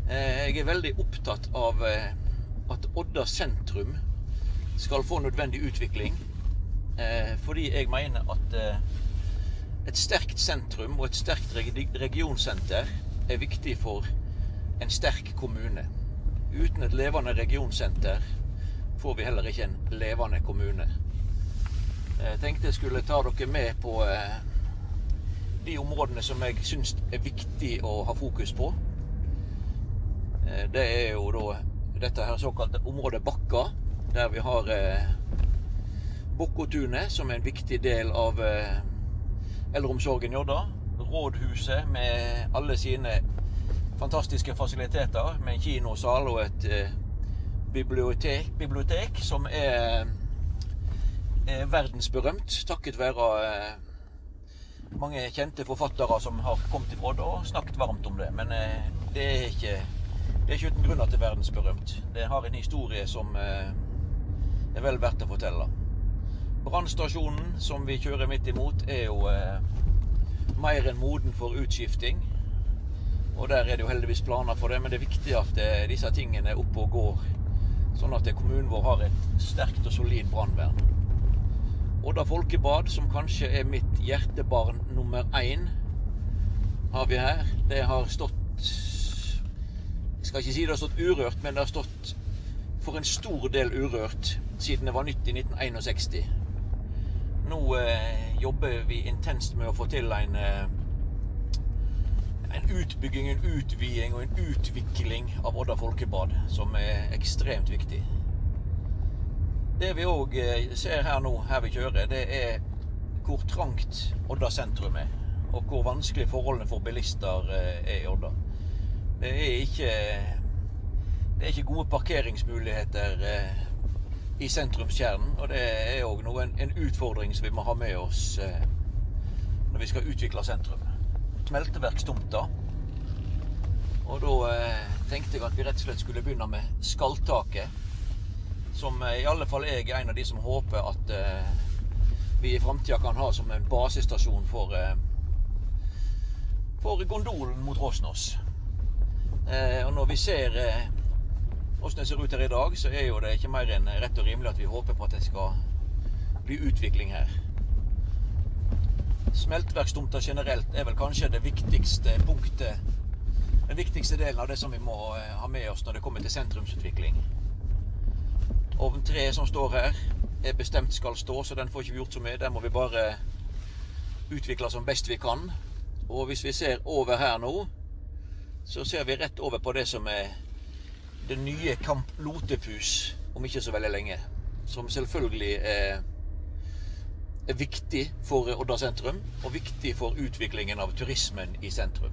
Jeg veldig opptatt av at Odda sentrum skal få nødvendig utvikling, fordi jeg mener at et sterkt sentrum og et sterkt regionsenter er viktig for en sterk kommune. Uten et levende regionsenter får vi heller ikke en levende kommune. Jeg tenkte jeg skulle ta dere med på de områdene som jeg synes er viktig å ha fokus på. Det er jo da dette her såkalte området Bakka, der vi har Bokkotunet, som er en viktig del av eldreomsorgen i Odda. Rådhuset med alle sine fantastiske fasiliteter, med en kinosal og et bibliotek som er verdensberømt, takket være mange kjente forfattere som har kommet ifra Odda og snakket varmt om det. Men det er ikke uten grunn at det er verdensberømt. Det har en historie som er vel verdt å fortelle. Brannstasjonen som vi kjører midt imot er jo mer enn moden for utskifting. Og der er det jo heldigvis planer for det, men det er viktig at disse tingene er oppe og går, sånn at kommunen vår har et sterkt og solid brannvern. Odda Folkebad, som kanskje er mitt hjertebarn nummer 1, har vi her. Det har stått, jeg skal ikke si det har stått urørt, men det har stått for en stor del urørt siden det var nytt i 1961. Nå jobber vi intenst med å få til en utbygging, en utviding og en utvikling av Odda Folkebad, som er ekstremt viktig. Det vi også ser her nå, her vi kjører, det er hvor trangt Odda sentrum er, og hvor vanskelig forholdene for bilister er i Odda. Det er ikke gode parkeringsmuligheter i sentrumskjernen, og det er også en utfordring som vi må ha med oss når vi skal utvikle sentrum. Smelteverkstomta, og da tenkte jeg at vi rett og slett skulle begynne med skalltaket, som i alle fall jeg er en av de som håper at vi i fremtiden kan ha som en basestasjon for gondolen mot Rosnos. Og når vi ser hvordan det ser ut her i dag, så er jo det ikke mer enn rett og rimelig at vi håper på at det skal bli utvikling her. Smelteverkstomta generelt er vel kanskje det viktigste punktet, den viktigste delen av det som vi må ha med oss når det kommer til sentrumsutvikling. Ovn 3 som står her er bestemt skal stå, så den får ikke vi gjort så mye. Den må vi bare utvikle som best vi kan. Og hvis vi ser over her nå, så ser vi rett over på det som er det nye Camp Lotepus om ikke så veldig lenge. Som selvfølgelig er viktig for Odda sentrum, og viktig for utviklingen av turismen i sentrum.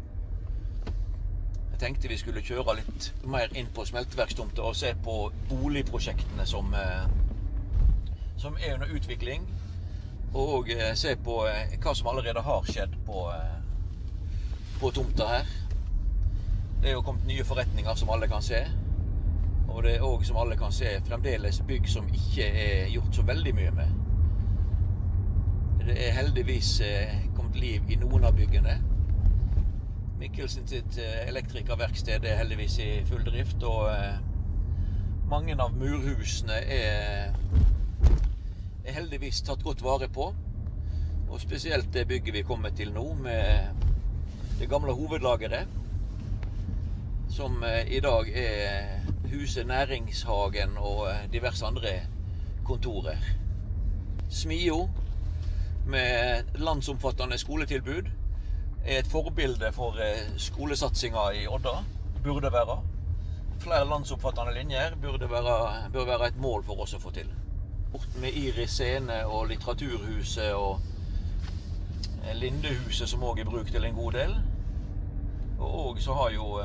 Jeg tenkte vi skulle kjøre litt mer inn på smelteverkstomter og se på boligprosjektene som er under utvikling, og se på hva som allerede har skjedd på tomta her. Det er jo kommet nye forretninger som alle kan se, og det er også, som alle kan se, fremdeles bygg som ikke er gjort så veldig mye med. Det er heldigvis kommet liv i noen av byggene. Mikkelsen sitt elektrikerverksted er heldigvis i full drift, og mange av murhusene er heldigvis tatt godt vare på. Og spesielt det bygget vi kommer til nå, med det gamle hovedlageret, som i dag er huset Næringshagen og diverse andre kontorer. Smio, med landsomfattende skoletilbud, er et forbilde for skolesatsinga i Odda, burde være. Flere landsomfattende linjer bør være et mål for oss å få til. Bort med Iris Scene og Litteraturhuset og Lindehuset som også er brukt til en god del. Og så har jo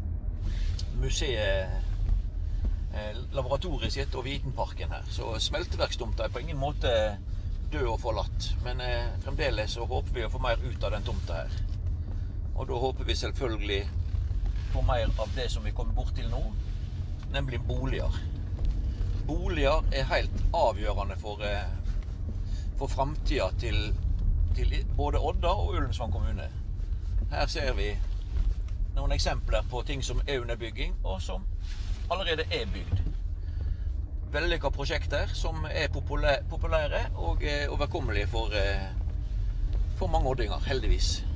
museet laboratoriet sitt og Vitenparken her. Så smelteverkstomta er på ingen måte død og forlatt, men fremdeles så håper vi å få mer ut av den tomta her. Og da håper vi selvfølgelig på mer av det som vi kommer bort til nå, nemlig boliger. Boliger er helt avgjørende for fremtiden til både Odda og Ullensvang kommune. Her ser vi, noen eksempler på ting som under bygging, og som allerede bygd. Vellykka prosjekter som populære og overkommelige for mange oddinger, heldigvis.